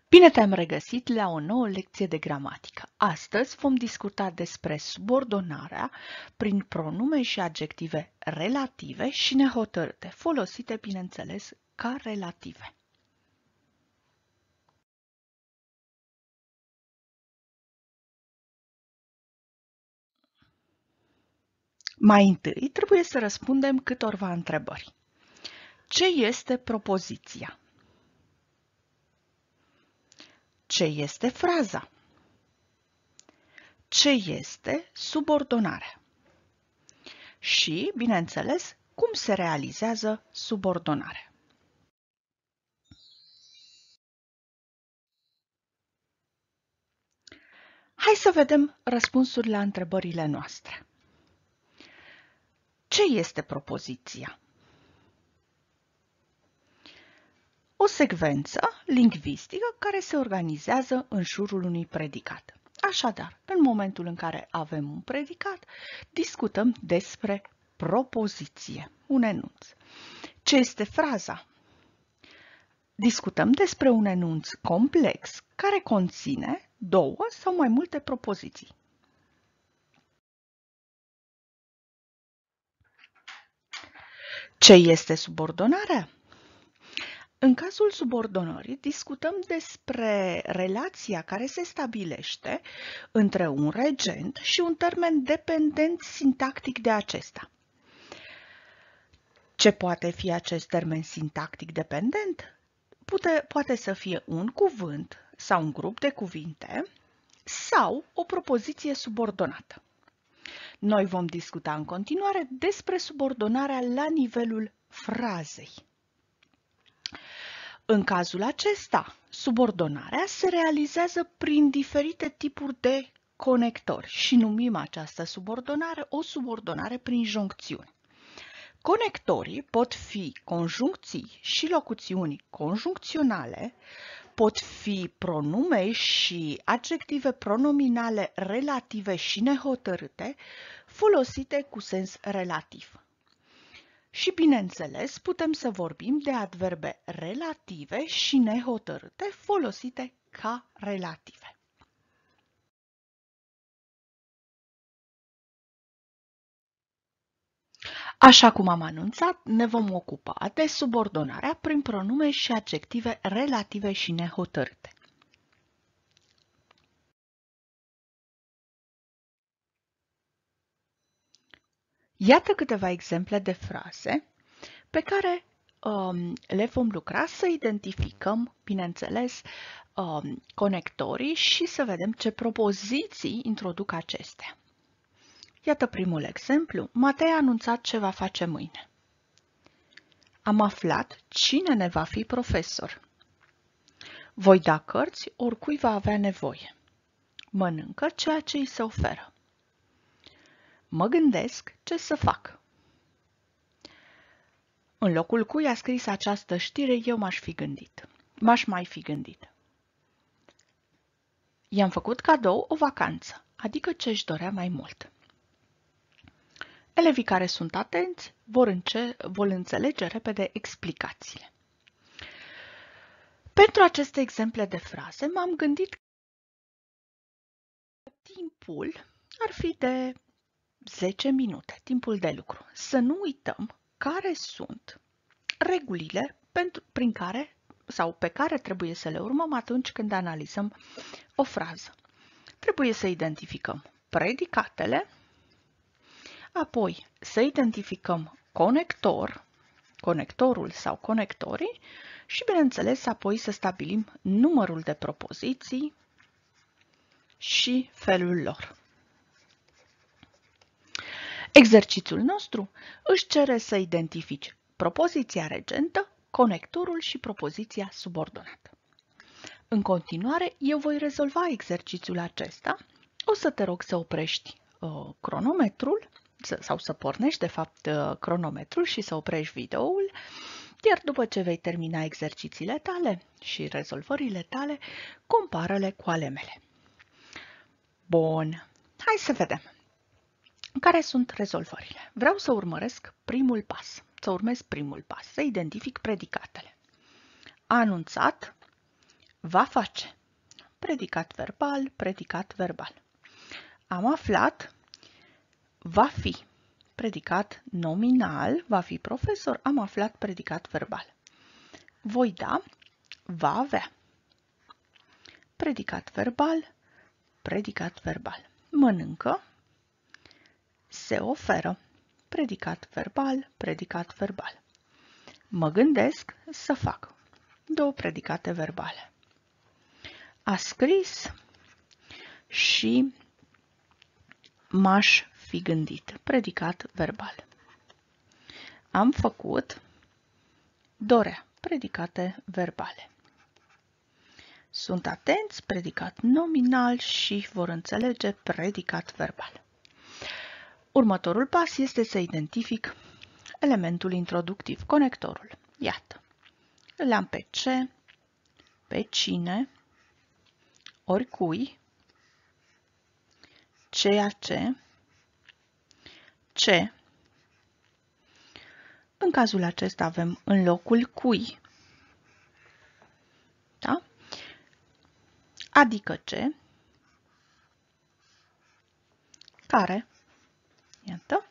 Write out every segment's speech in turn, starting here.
Bine te-am regăsit la o nouă lecție de gramatică. Astăzi vom discuta despre subordonarea prin pronume și adjective relative și nehotărâte, folosite, bineînțeles, ca relative. Mai întâi trebuie să răspundem câtorva întrebări. Ce este propoziția? Ce este fraza? Ce este subordonarea? Și, bineînțeles, cum se realizează subordonarea? Hai să vedem răspunsuri la întrebările noastre. Ce este propoziția? O secvență lingvistică care se organizează în jurul unui predicat. Așadar, în momentul în care avem un predicat, discutăm despre propoziție, un enunț. Ce este fraza? Discutăm despre un enunț complex care conține două sau mai multe propoziții. Ce este subordonarea? În cazul subordonării, discutăm despre relația care se stabilește între un regent și un termen dependent sintactic de acesta. Ce poate fi acest termen sintactic dependent? Poate să fie un cuvânt sau un grup de cuvinte sau o propoziție subordonată. Noi vom discuta în continuare despre subordonarea la nivelul frazei. În cazul acesta, subordonarea se realizează prin diferite tipuri de conectori și numim această subordonare o subordonare prin joncțiuni. Conectorii pot fi conjuncții și locuțiuni conjuncționale, pot fi pronume și adjective pronominale relative și nehotărâte, folosite cu sens relativ. Și, bineînțeles, putem să vorbim de adverbe relative și nehotărâte folosite ca relative. Așa cum am anunțat, ne vom ocupa de subordonarea prin pronume și adjective relative și nehotărâte. Iată câteva exemple de fraze pe care le vom lucra să identificăm, bineînțeles, conectorii și să vedem ce propoziții introduc acestea. Iată primul exemplu. Matei a anunțat ce va face mâine. Am aflat cine ne va fi profesor. Voi da cărți oricui va avea nevoie. Mănâncă ceea ce îi se oferă. Mă gândesc ce să fac. În locul cui a scris această știre, eu m-aș mai fi gândit. I-am făcut cadou o vacanță, adică ce își dorea mai mult. Elevii care sunt atenți vor înțelege repede explicațiile. Pentru aceste exemple de fraze m-am gândit că timpul ar fi de 10 minute, timpul de lucru. Să nu uităm care sunt regulile prin care sau pe care trebuie să le urmăm atunci când analizăm o frază. Trebuie să identificăm predicatele, apoi să identificăm conectorul sau conectorii și, bineînțeles, apoi să stabilim numărul de propoziții și felul lor. Exercițiul nostru își cere să identifici propoziția regentă, conectorul și propoziția subordonată. În continuare, eu voi rezolva exercițiul acesta. O să te rog să oprești cronometrul sau să pornești, de fapt, cronometrul și să oprești videoul, iar după ce vei termina exercițiile tale și rezolvările tale, compară-le cu ale mele. Bun, hai să vedem. Care sunt rezolvările? Vreau să urmez primul pas, să identific predicatele. A anunțat Va face. Predicat verbal, predicat verbal. Am aflat, va fi. Predicat nominal, va fi profesor, am aflat, predicat verbal. Voi da, va avea. Predicat verbal, predicat verbal. Mănâncă, se oferă. Predicat verbal, predicat verbal. Mă gândesc să fac. Două predicate verbale. A scris și m-aș fi gândit. Predicat verbal. Am făcut, dorea. Predicate verbale. Sunt atenți, predicat nominal și vor înțelege, predicat verbal. Următorul pas este să identific elementul introductiv, conectorul. Iată, îl am pe ce, pe cine, oricui, ceea ce. În cazul acesta avem în locul cui, da? Adică ce, care. Iată.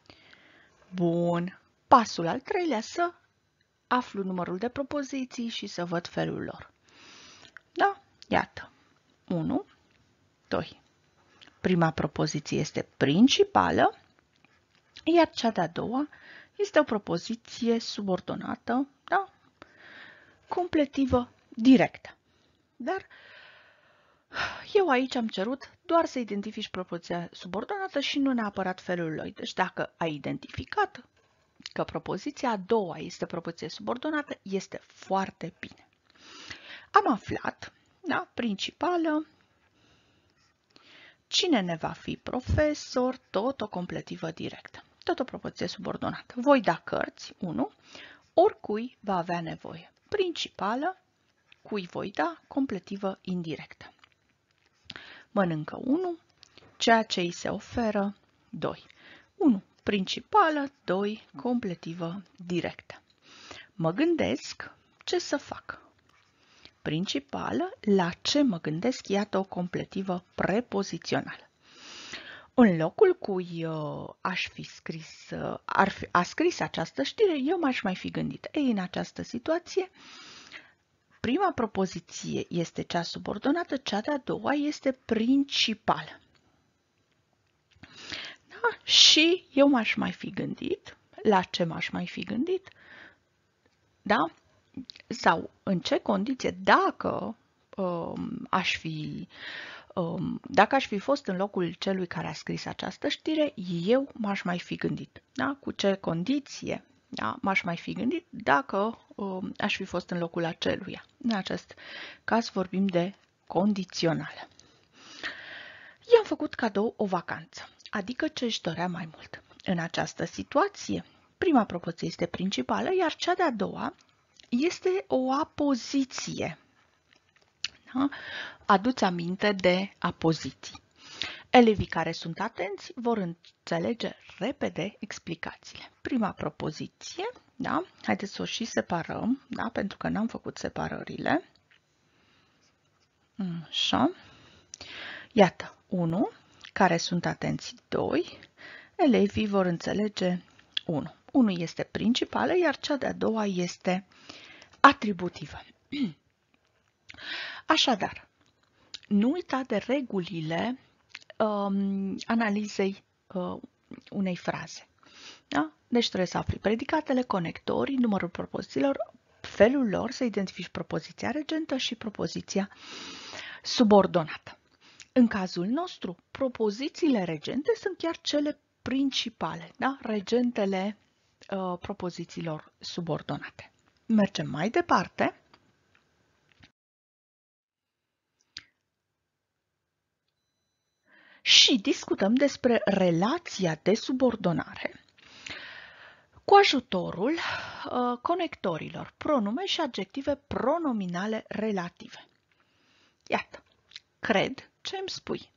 Bun. Pasul al treilea, să aflu numărul de propoziții și să văd felul lor. Da? Iată. 1, 2. Prima propoziție este principală, iar cea de-a doua este o propoziție subordonată, da? Completivă directă. Dar eu aici am cerut doar să identifici propoziția subordonată și nu neapărat felul lui. Deci dacă ai identificat că propoziția a doua este propoziție subordonată, este foarte bine. Am aflat, da, principală, cine ne va fi profesor, tot o completivă directă, tot o propoziție subordonată. Voi da cărți, 1, oricui va avea nevoie. Principală, cui voi da, completivă indirectă. Mănâncă 1, ceea ce îi se oferă 2. 1. Principală, 2. Completivă directă. Mă gândesc ce să fac. Principală, la ce mă gândesc, iată o completivă prepozițională. În locul cui a scris această știre, eu m-aș mai fi gândit. Ei, în această situație, prima propoziție este cea subordonată, cea de-a doua este principală. Da? Și eu m-aș mai fi gândit, la ce m-aș mai fi gândit, da? Sau în ce condiție, dacă dacă aș fi fost în locul celui care a scris această știre, eu m-aș mai fi gândit. Da? Cu ce condiție, da? M-aș mai fi gândit dacă aș fi fost în locul aceluia. În acest caz vorbim de condițională. I-am făcut cadou o vacanță, adică ce își dorea mai mult. În această situație, prima propoziție este principală, iar cea de-a doua este o apoziție. Da? Aduți aminte de apoziții. Elevii care sunt atenți vor înțelege repede explicațiile. Prima propoziție, da? Haideți să o și separăm, da? Pentru că n-am făcut separările. Așa. Iată, 1, care sunt atenți 2, elevii vor înțelege 1. 1 este principală, iar cea de-a doua este atributivă. Așadar, nu uita de regulile analizei unei fraze. Da? Deci trebuie să afli predicatele, conectorii, numărul propozițiilor, felul lor, să identifici propoziția regentă și propoziția subordonată. În cazul nostru, propozițiile regente sunt chiar cele principale, da? Regentele propozițiilor subordonate. Mergem mai departe. Și discutăm despre relația de subordonare cu ajutorul conectorilor, pronume și adjective pronominale relative. Iată, cred ce îmi spui.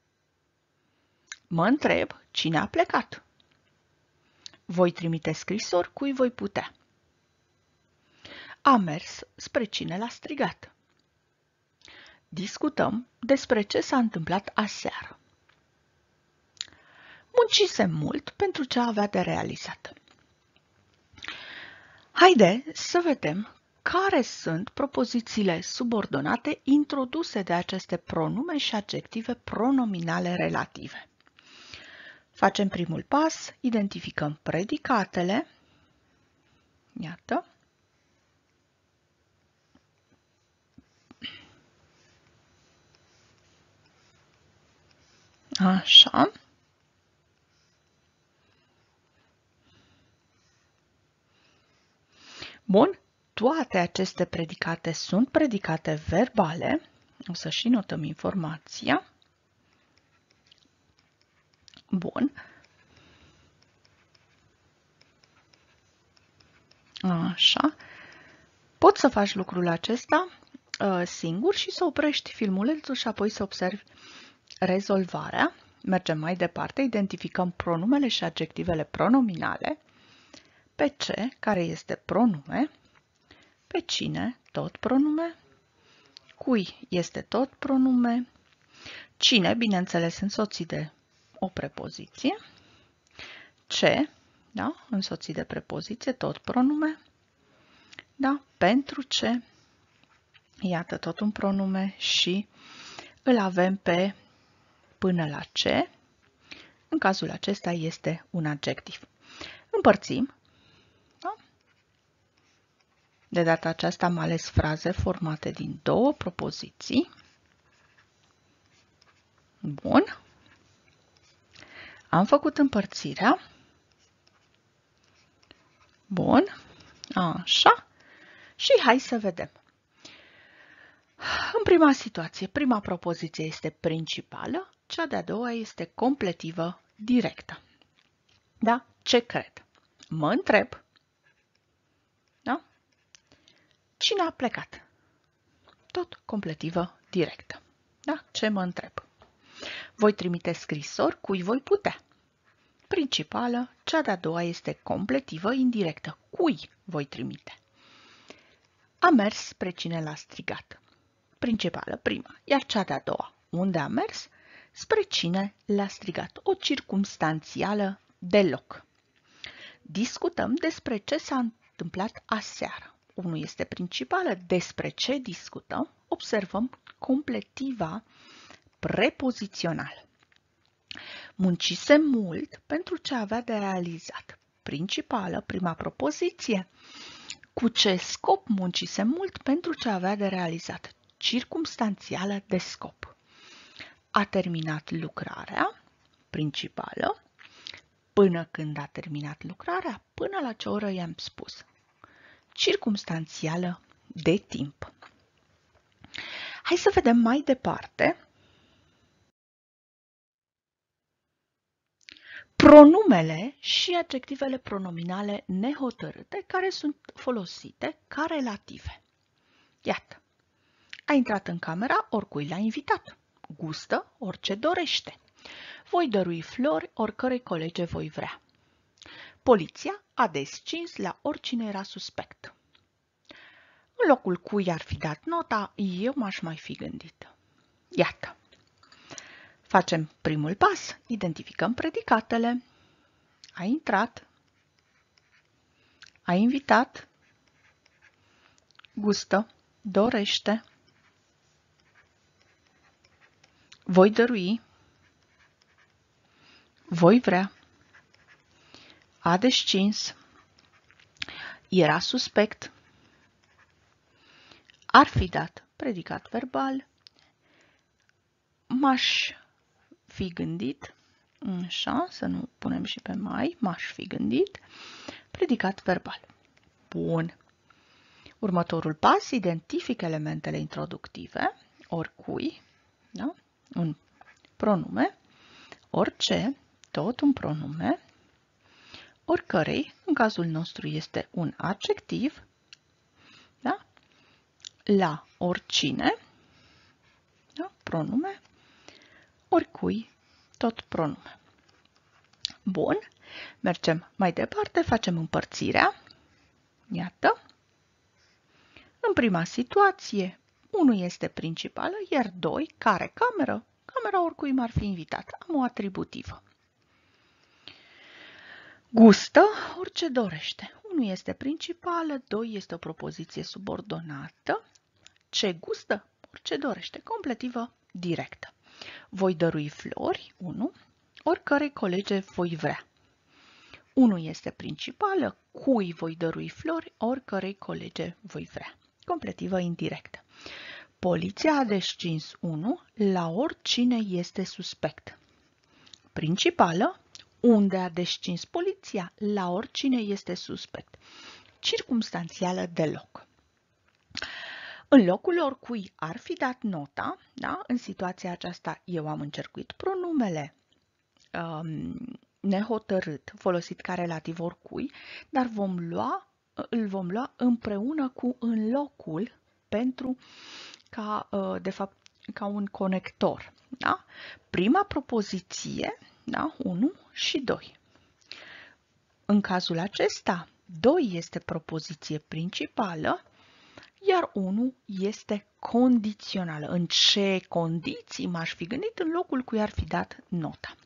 Mă întreb cine a plecat. Voi trimite scrisori cui voi putea. A mers spre cine l-a strigat. Discutăm despre ce s-a întâmplat aseară. Muncisem mult pentru ce avea de realizat. Haide să vedem care sunt propozițiile subordonate introduse de aceste pronume și adjective pronominale relative. Facem primul pas, identificăm predicatele. Iată. Așa. Bun, toate aceste predicate sunt predicate verbale. O să și notăm informația. Bun. Așa. Poți să faci lucrul acesta singur și să oprești filmulețul și apoi să observi rezolvarea. Mergem mai departe, identificăm pronumele și adjectivele pronominale. Pe ce, care este pronume, pe cine, tot pronume, cui este tot pronume, cine, bineînțeles, însoțit de o prepoziție, ce, da, însoțit de prepoziție, tot pronume, da, pentru ce, iată tot un pronume și îl avem pe până la ce, în cazul acesta este un adjectiv. Împărțim. De data aceasta am ales fraze formate din două propoziții. Bun. Am făcut împărțirea. Bun. Așa. Și hai să vedem. În prima situație, prima propoziție este principală, cea de-a doua este completivă directă. Da? Ce cred? Mă întreb. Da? Cine a plecat? Tot completivă directă. Da? Ce mă întreb? Voi trimite scrisori cui voi putea. Principală, cea de-a doua este completivă indirectă. Cui voi trimite? A mers spre cine l-a strigat. Principală, prima, iar cea de-a doua, unde a mers, spre cine l-a strigat. O circumstanțială deloc. Discutăm despre ce s-a întâmplat aseară. Unul este principală, despre ce discutăm, observăm completiva prepozițională. Muncisem mult pentru ce avea de realizat. Principală, prima propoziție. Cu ce scop muncisem mult pentru ce avea de realizat? Circumstanțială de scop. A terminat lucrarea, principală, până când a terminat lucrarea, până la ce oră i-am spus. Circumstanțială de timp. Hai să vedem mai departe. Pronumele și adjectivele pronominale nehotărâte care sunt folosite ca relative. Iată. A intrat în camera oricui l-a invitat. Gustă orice dorește. Voi dărui flori oricărei colege voi vrea. Poliția a descins la oricine era suspect. În locul cui ar fi dat nota, eu m-aș mai fi gândit. Iată. Facem primul pas, identificăm predicatele. A intrat, a invitat, gustă, dorește, voi dărui, voi vrea, a descins, era suspect, ar fi dat, predicat verbal, m-aș fi gândit, așa, să nu punem și pe mai, m-aș fi gândit, predicat verbal. Bun. Următorul pas, identific elementele introductive, oricui, da? Un pronume, orice, tot un pronume, oricărei, în cazul nostru este un adjectiv, da? La oricine, da? Pronume, oricui, tot pronume. Bun, mergem mai departe, facem împărțirea. Iată. În prima situație, 1 este principală, iar 2, care cameră? Camera oricui m-ar fi invitat. Am o atributivă. Gustă orice dorește. 1 este principală, 2 este o propoziție subordonată. Ce gustă? Orice dorește. Completivă directă. Voi dărui flori, 1, oricărei colege voi vrea. 1 este principală, cui voi dărui flori, oricărei colege voi vrea. Completivă indirectă. Poliția a descins 1 la oricine este suspect. Principală, unde a descins poliția, la oricine este suspect. Circumstanțială deloc. În locul oricui ar fi dat nota, da? În situația aceasta eu am încercuit pronumele nehotărât folosit ca relativ oricui, dar îl vom lua împreună cu în locul pentru de fapt, ca un conector. Da? Prima propoziție, da? 1 și 2. În cazul acesta, 2 este propoziție principală, iar 1 este condițională. În ce condiții m-aș fi gândit în locul cui ar fi dat nota.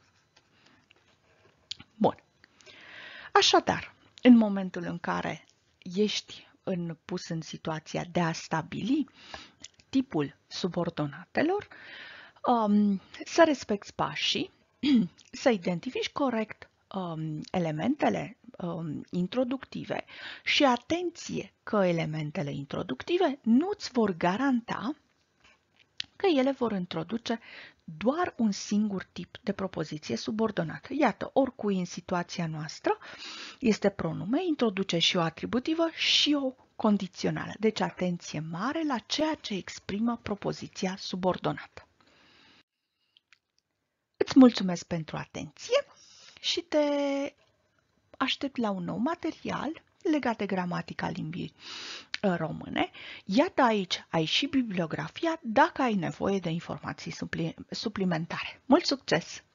Bun. Așadar, în momentul în care ești pus în situația de a stabili tipul subordonatelor, să respecti pașii, să identifici corect elementele introductive și atenție că elementele introductive nu îți vor garanta că ele vor introduce doar un singur tip de propoziție subordonată. Iată, oricui în situația noastră este pronume, introduce și o atributivă și o condițională. Deci atenție mare la ceea ce exprimă propoziția subordonată. Îți mulțumesc pentru atenție și te aștept la un nou material legat de gramatica limbii române. Iată aici ai și bibliografia dacă ai nevoie de informații suplimentare. Mult succes!